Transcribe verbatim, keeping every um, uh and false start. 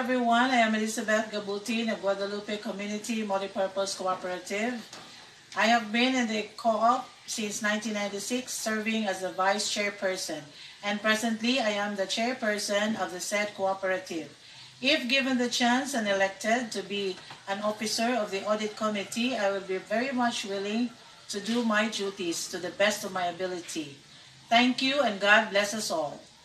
everyone. I am Elizabeth Gabutin of Guadalupe Community Multipurpose Cooperative. I have been in the co-op since nineteen ninety-six, serving as the vice chairperson, and presently I am the chairperson of the said cooperative. If given the chance and elected to be an officer of the audit committee, I will be very much willing to do my duties to the best of my ability. Thank you, and God bless us all.